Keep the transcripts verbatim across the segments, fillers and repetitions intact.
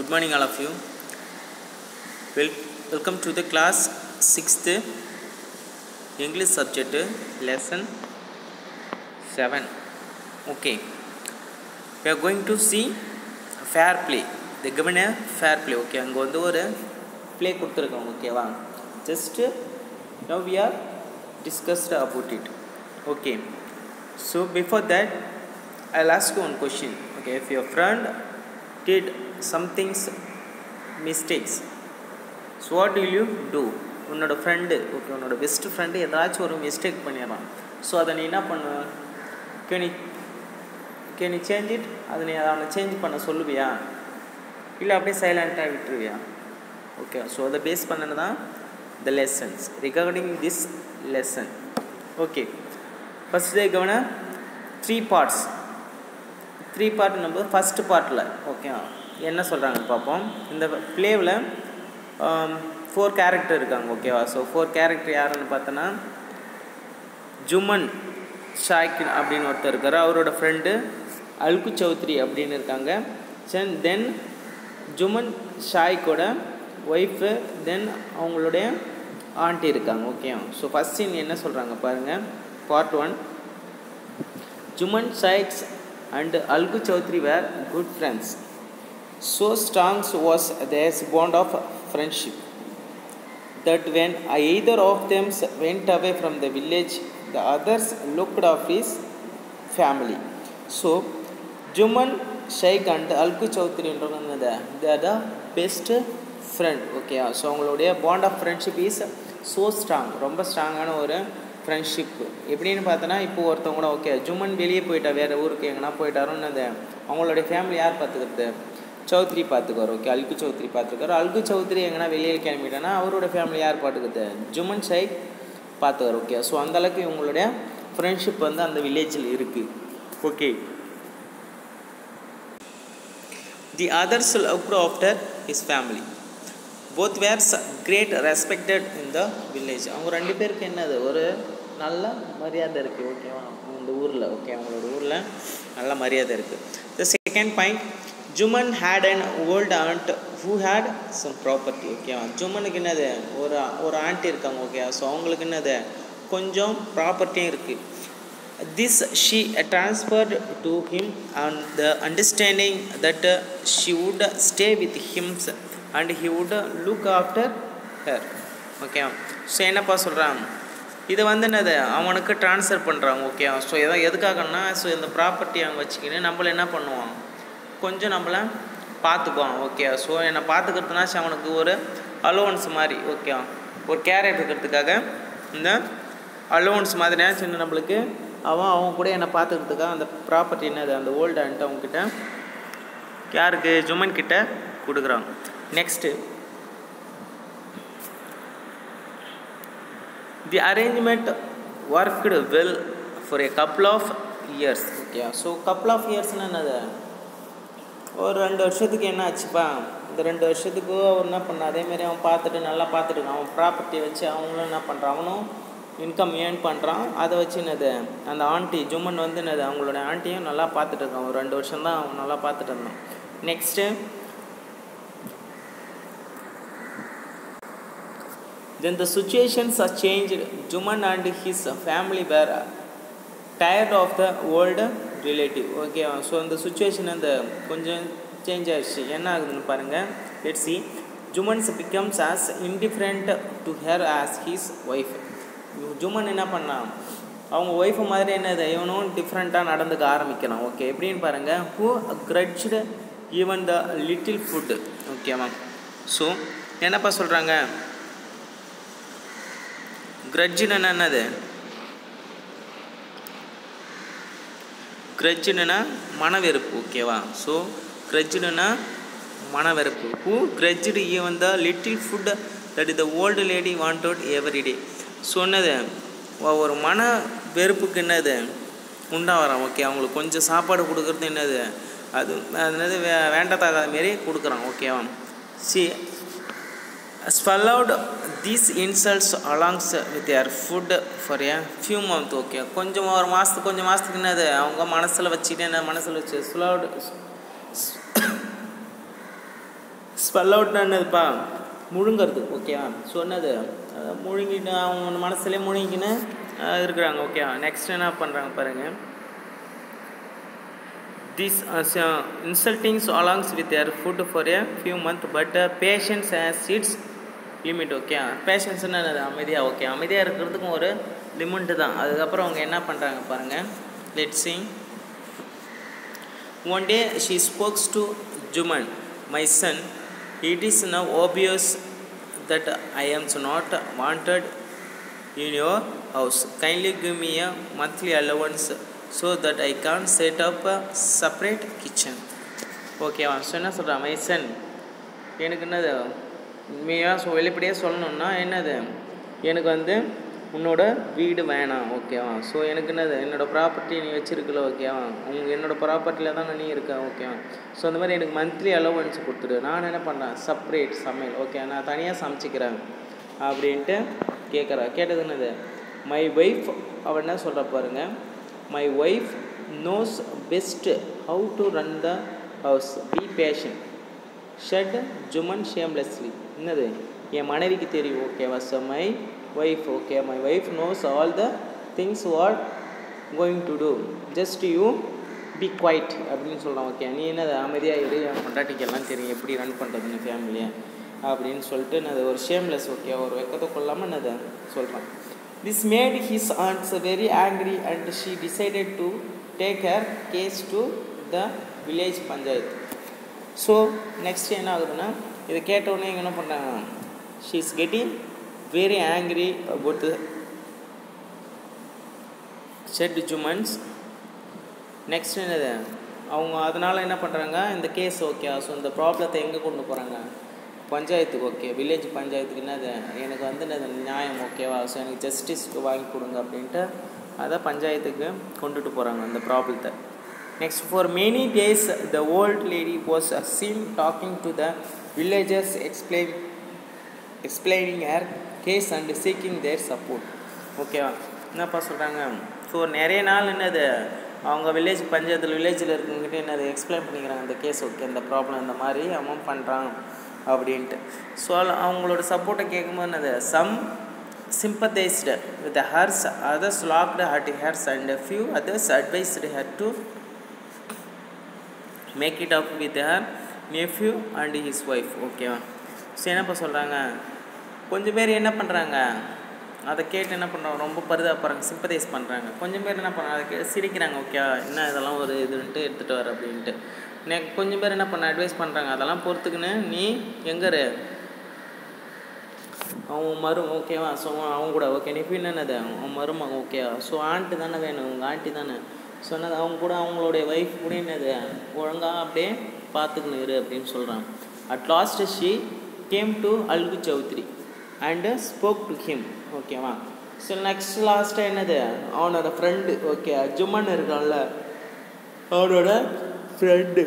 Good morning, all of you. Wel- welcome to the class sixth English subject lesson seven. Okay, we are going to see fair play. They given a fair play. Okay, அங்க வந்து ஒரு play கொடுத்திருக்காங்க. ஓகேவா? Just now we are discussed about it. Okay, so before that I'll ask you one question. Okay, if your friend did some things mistakes, so what will you do? உன்னோட friend okay உன்னோட best friend ஏதாச்சும் ஒரு mistake பண்ணிடுறான். So அதை நீ என்ன பண்ணுவ? Can can change it? அதை நீ அவனை சேஞ்ச் பண்ண சொல்லுவியா இல்லை அப்படியே சைலண்ட்டாக விட்டுருவியா? ஓகே, ஸோ அதை பேஸ் பண்ணது தான் the lessons regarding this lesson. Okay, first day cover three parts three part நம்ம ஃபஸ்ட்டு பார்ட்டில் ஓகே என்ன சொல்கிறாங்கன்னு பார்ப்போம். இந்த ப்ளேவில் ஃபோர் கேரக்டர் இருக்காங்க. ஓகேவா? ஸோ ஃபோர் கேரக்டர் யாருன்னு பார்த்தோன்னா ஜுமன் ஷாய்க் அப்படின்னு ஒருத்தர் இருக்கார், அவரோட ஃப்ரெண்டு அல்கு சௌத்ரி அப்படின்னு இருக்காங்க. சென் தென் ஜுமன் ஷாய்க்கோட ஒய்ஃபு, தென் அவங்களுடைய ஆண்டி இருக்காங்க. ஓகே, ஸோ ஃபஸ்ட் சீன் என்ன சொல்கிறாங்க பாருங்கள். Part one. Jumman Shaikh and Algu Chaudhary were good friends. So strong was their bond of friendship that when either of them went away from the village, the others looked after his family. So Juman Shaikh and Algu Chaudhary they are the best friend. Okay, so அவங்களுடைய bond of friendship is so strong, ரொம்ப ஸ்ட்ராங்கான ஒரு friendship. எப்படின்னு பார்த்தோன்னா இப்போ ஒருத்தவங்க கூட okay ஜுமன் வெளியே போயிட்டா வேறு ஊருக்கு எங்கன்னா போயிட்டாரோன்னு அந்த அவங்களுடைய ஃபேமிலி யார் பார்த்துக்கிறது? சௌத்ரி பார்த்துக்குவார். ஓகே, அல்கு சௌத்ரி பார்த்துக்குவார். அல்கு சௌத்ரி எங்கன்னா வெளியே கிளம்பிட்டானா அவரோட ஃபேமிலி யார் பார்த்துக்குது? ஜுமன் ஷைக் பார்த்துக்குவார். ஓகே, ஸோ அந்தளவுக்கு இவங்களுடைய ஃப்ரெண்ட்ஷிப் வந்து அந்த வில்லேஜில் இருக்குது. Okay, the others looked after his family. Both were great respected in the village. அவங்க ரெண்டு பேருக்கு என்னது ஒரு நல்ல மரியாதை இருக்குது. ஓகேவா? இந்த ஊரில் ஓகே அவங்களோட ஊரில் நல்ல மரியாதை இருக்குது. The second point, Jumman had an old aunt who had some property. ஓகேவா? ஜுமனுக்கு என்னது ஒரு ஒரு ஆண்டி இருக்காங்க. ஓகே, ஸோ அவங்களுக்கு என்னது கொஞ்சம் ப்ராப்பர்ட்டியும் இருக்குது. This she transferred to him and the understanding that she would stay with him and he would look after her. Okay, so என்னப்பா சொல்கிறான், இதை வந்து என்னது அவனுக்கு ட்ரான்ஸ்ஃபர் பண்ணுறாங்க. ஓகே, ஸோ எதோ எதுக்காகன்னா ஸோ இந்த ப்ராப்பர்ட்டி அவங்க வச்சுக்கின்னு நம்மளை என்ன பண்ணுவான், கொஞ்சம் நம்மளை பார்த்துக்குவான். ஓகே, ஸோ என்னை பார்த்துக்கிறதுனாச்சு அவனுக்கு ஒரு அலோவன்ஸ் மாதிரி. ஓகே, ஒரு கேர் எடுக்கிறதுக்காக இந்த அலோவன்ஸ் மாதிரியாச்சு சின்ன நம்மளுக்கு அவன் அவங்க கூட என்னை பார்த்துக்கிறதுக்காக அந்த ப்ராப்பர்ட்டி என்னது அந்த ஓல்டு ஆண்ட்டு அவங்கக்கிட்ட யாருக்கு ஜுமன் கிட்ட கொடுக்குறாங்க. Next, the arrangement worked well for a couple of years. Okay, so couple of இயர்ஸ்னால் என்னது ஒரு ரெண்டு வருஷத்துக்கு என்ன ஆச்சுப்பா, இந்த ரெண்டு வருஷத்துக்கு அவர் என்ன பண்ண அதேமாரி அவன் பார்த்துட்டு நல்லா பார்த்துட்டு இருக்கான். அவன் ப்ராப்பர்ட்டியை வச்சு அவங்களும் என்ன பண்ணுறான், அவனும் இன்கம் ஏர்ன் பண்ணுறான். அதை வச்சு என்னது அந்த ஆண்டி ஜுமன் வந்து என்னது அவங்களோட ஆண்டியும் நல்லா பார்த்துட்டு இருக்கான். ஒரு ரெண்டு வருஷம் தான் அவன் நல்லா பார்த்துட்டு இருந்தான். Next, then the situations are changed. Juman and his family were tired of the old relative. Okay, so இந்த situation அந்த கொஞ்சம் சேஞ்ச் ஆயிடுச்சு. என்ன ஆகுதுன்னு பாருங்கள். let's see. Juman becomes as indifferent to her as his wife. ஜுமன் என்ன பண்ணான், அவங்க ஒய்ஃபு மாதிரி என்னது இவனும் டிஃப்ரெண்ட்டாக நடந்துக்க ஆரம்பிக்கிறான். ஓகே, எப்படின்னு பாருங்கள். who grudged even the little food. ஓகேவா? ஸோ என்னப்பா சொல்கிறாங்க, கிரட்ஜுன்னு என்னது, கிரட்ஜுன்னா மனவெறுப்பு. ஓகேவா? ஸோ கிரட்ஜுன்னா மனவெறுப்பு. Who grudged even the little food that the old lady wanted everyday. சொன்னது ஒரு மன வெறுப்புக்கு என்னது உண்டா வரான். ஓகே, அவங்களுக்கு கொஞ்சம் சாப்பாடு கொடுக்குறது என்னது அது என்னது வே வேண்டத்தாகாத மாரி கொடுக்குறான். ஓகேவா? She swallowed these insults along with their food for a few months. Okay, கொஞ்சம் ஒரு மாதத்துக்கு கொஞ்சம் மாதத்துக்கு என்னது அவங்க மனசில் வச்சுக்கிட்டு என்ன மனசில் வச்சு swallowed ஸ்பெல் அவுட்னா என்னதுப்பா முழுங்கிறது ஓகேவா ஸோ என்னது முழுங்கிட்டு அவங்க மனசுலேயே முழுங்கின்னு இருக்கிறாங்க ஓகேவா நெக்ஸ்ட் என்ன பண்ணுறாங்க பாருங்கள் This uh, insulting alongs with their food for a few months, but uh, patience has its limit. Okay, patience என்னது அமைதியாக ஓகே அமைதியாக இருக்கிறதுக்கும் ஒரு லிமிட்டு தான். அதுக்கப்புறம் அவங்க என்ன பண்ணுறாங்க பாருங்கள். Let's see. One day she spoke to Juman, my son. It is now obvious that I am not wanted in your house. Kindly give me a monthly allowance so that I can't set up a separate kitchen. ஓகேவா so என்ன சொல்கிறேன் மைசன் எனக்கு என்னது உண்மையாக so வெளிப்படையாக சொல்லணுன்னா என்னது எனக்கு வந்து உன்னோட வீடு வேணாம் ஓகேவா ஸோ எனக்கு என்னது என்னோடய ப்ராப்பர்ட்டி நீ வச்சுருக்கல ஓகேவா உங்கள் என்னோடய ப்ராப்பர்ட்டியில் தான் நீ இருக்க ஓகேவா ஸோ அந்த மாதிரி எனக்கு மந்த்லி அலோவன்ஸ் கொடுத்துடு நான் என்ன பண்ணுறேன் செப்பரேட் சமையல் ஓகே நான் தனியாக சமைச்சிக்கிறேன் அப்படின்ட்டு கேட்குறா கேட்டது என்னது மை ஒய்ஃப் அவள் என்ன சொல்கிற பாருங்கள் My wife knows best how to run the house. Be patient. Said Juman shamelessly. என்னது என் மனைவிக்கு தெரியும் ஓகேவா so my wife okay my wife knows all the things what going to do just you be quiet அப்படின்னு சொல்கிறான் okay நீ என்னது அமைதியாக இரு என் பொண்டாட்டிக்கு எல்லாம் தெரியும் எப்படி ரன் பண்ணுறதுன்னு ஃபேமிலியை அப்படின்னு சொல்லிட்டு என்னது ஒரு ஷேம்லெஸ் ஓகே ஒரு வெக்கத்தை கொள்ளாமல் என்னது சொல்கிறான். This made his aunt very angry and she decided to take her case to the village panchayat. So next என்ன ஆகுதுன்னா இதை கேட்டவுடனே என்ன பண்ணுறாங்க she is getting very angry about the said Jumans. Next என்னது அவங்க அதனால் என்ன பண்ணுறாங்க இந்த கேஸ் ஓகே ஸோ இந்த ப்ராப்ளத்தை எங்கே கொண்டு போகிறாங்க பஞ்சாயத்துக்கு ஓகே வில்லேஜ் பஞ்சாயத்துக்கு என்னது எனக்கு வந்து என்னது நியாயம் ஓகேவா ஸோ எனக்கு ஜஸ்டிஸ் வாங்கி கொடுங்க அப்படின்ட்டு அதை பஞ்சாயத்துக்கு கொண்டுட்டு போகிறாங்க அந்த ப்ராப்ளத்தை. Next for many days the old lady was seen talking to the villagers explain explaining her case and seeking their support ஓகேவா என்னப்பா சொல்கிறாங்க ஸோ நிறைய நாள் என்னது அவங்க வில்லேஜ் பஞ்சாயத்தில் வில்லேஜில் இருக்கவங்ககிட்ட என்னது எக்ஸ்பிளைன் பண்ணிக்கிறாங்க இந்த கேஸ் ஓகே இந்த ப்ராப்ளம் இந்த மாதிரி அவன் பண்ணுறான் அப்படின்ட்டு ஸோ அவங்களோட சப்போர்ட்டை கேட்கும்போது என்னது some sympathised with her others laughed at her and few others advised her to make it up with her nephew and his wife ஓகேவா ஸோ என்னப்பா சொல்கிறாங்க கொஞ்சம் பேர் என்ன பண்ணுறாங்க அதை கேட்டு என்ன பண்ணுறாங்க ரொம்ப பரிதாபப்படுறாங்க சிம்பத்தைஸ் பண்ணுறாங்க கொஞ்சம் பேர் என்ன பண்ணுறாங்க அதை கே சிரிக்கிறாங்க ஓகே என்ன இதெல்லாம் ஒரு இதுன்ட்டு எடுத்துகிட்டு வர அப்படின்ட்டு நெ கொஞ்சம் பேர் என்ன பண்ண அட்வைஸ் பண்ணுறாங்க அதெல்லாம் பொறுத்துக்குன்னு நீ எங்கே அவன் மரும் ஓகேவா ஸோ அவங்க கூட ஓகே நீ என்னது அவன் மருமகன் ஓகேவா ஸோ ஆண்ட்டு தானே வேணும் உங்கள் ஆண்ட்டி தானே சொன்னது அவங்க கூட அவங்களுடைய ஒய்ஃப் கூட என்னது ஒழுங்காக அப்படியே பார்த்துக்கணும் இரு அப்படின்னு சொல்கிறான். At last she came to Algu Chaudhary and spoke to him ஓகேவா ஸோ நெக்ஸ்ட் லாஸ்ட்டாக என்னது அவனோட ஃப்ரெண்டு ஓகே ஜுமன் இருக்கான்ல அவனோட ஃப்ரெண்டு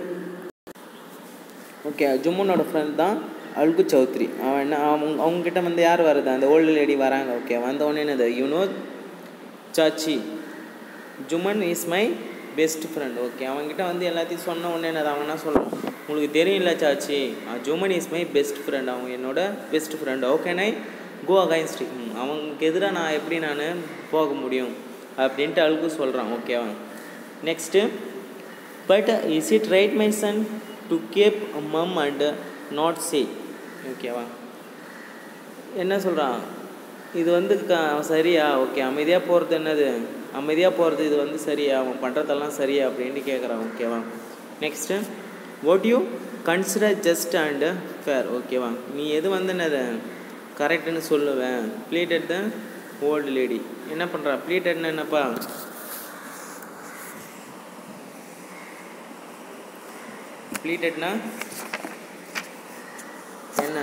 ஓகே ஜும்மனோட ஃப்ரெண்ட் தான் அல்கு சௌத்ரி அவன் என்ன அவங்க அவங்ககிட்ட வந்து யார் வருது அந்த ஓல்டு லேடி வராங்க ஓகே வந்தவொடனே என்னது you know chachi Jumman is my best friend okay அவங்ககிட்ட வந்து எல்லாத்தையும் சொன்ன உடனே என்னது அவன் என்ன சொல்கிறான் உங்களுக்கு தெரியல chachi Jumman is my best friend அவங்க என்னோட பெஸ்ட் ஃப்ரெண்ட் ஓகே நை கோ அகைன்ஸ்ட் ஹிம் அவங்களுக்கு எதிராக நான் எப்படி நான் போக முடியும் அப்படின்ட்டு அழுகு சொல்கிறான் ஓகேவா. Next but is it right my son to keep mum and not say ஓகேவா என்ன சொல்கிறான் இது வந்து க சரியா ஓகே அமைதியாக போகிறது என்னது அமைதியாக போகிறது இது வந்து சரியா அவன் பண்ணுறதெல்லாம் சரியா அப்படின்ட்டு கேட்குறான் ஓகேவா. Next what you consider just and fair ஓகேவா நீ எது வந்து என்னது கரெக்டுன்னு சொல்லுவேன். ப்ளீட்டட் த ஓல்டு லேடி என்ன பண்ணுறா ப்ளீட்டட்னு என்னப்பா ப்ளீட்டட்னா என்ன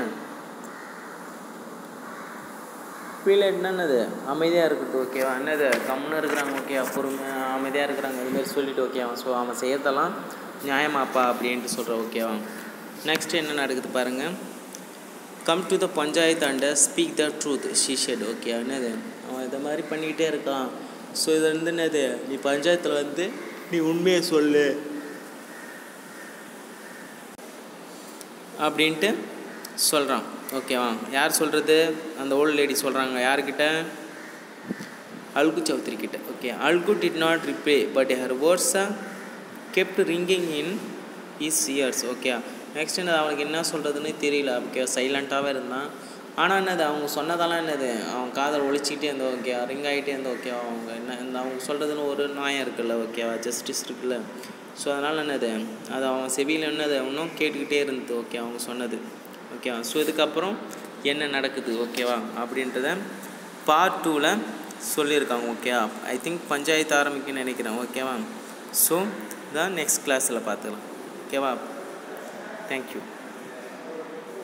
ப்ளீட்டட்னா என்னது அமைதியாக இருக்கட்டும் ஓகேவா என்னது கம்முன்னு இருக்கிறாங்க ஓகே பொறுமை அமைதியாக இருக்கிறாங்க அதுமாரி சொல்லிவிட்டு ஓகேவா ஸோ அவன் செய்யறதெல்லாம் நியாயமாப்பா அப்படின்ட்டு சொல்கிறான் ஓகேவா. நெக்ஸ்ட் என்ன நடக்குது பாருங்கள். Come to the panchayat and speak the truth she said okay என்னது அவன் இதை மாதிரி பண்ணிக்கிட்டே இருக்கான் ஸோ இது வந்து என்னது நீ பஞ்சாயத்தில் வந்து நீ உண்மையை சொல்லு அப்படின்ட்டு சொல்கிறான். ஓகேவா? யார் சொல்கிறது? அந்த ஓல்டு லேடி சொல்கிறாங்க. யார்கிட்ட? அல்கு சௌத்ரி கிட்ட. Okay. Algu did not reply but her words kept ringing in his ears. Okay. Next என்னது, அவனுக்கு என்ன சொல்கிறதுன்னு தெரியல. ஓகே, சைலண்ட்டாகவே இருந்தான். ஆனால் என்னது, அவங்க சொன்னதெல்லாம் என்னது, அவன் காதல் ஒழிச்சிக்கிட்டே இருந்தோம். ஓகே, ரிங் ஆகிட்டே இருந்தோம். ஓகேவா? அவங்க என்ன இந்த அவங்க சொல்கிறதுன்னு ஒரு நியாயம் இருக்குல்ல. ஓகேவா? ஜஸ்டிஸ் இருக்குல்ல. ஸோ அதனால் என்னது, அது அவன் செவியில் என்னது இன்னும் கேட்டுக்கிட்டே இருந்தது. ஓகே, அவங்க சொன்னது. ஓகேவா? ஸோ இதுக்கப்புறம் என்ன நடக்குது ஓகேவா அப்படின்றத பார்ட் டூவில் சொல்லியிருக்காங்க. ஓகேவா? ஐ திங்க் பஞ்சாயத்து ஆரம்பிக்குன்னு நினைக்கிறேன். ஓகேவா? ஸோ தான் நெக்ஸ்ட் கிளாஸில் பார்த்துக்கலாம். ஓகேவா? தேங்க்யூ.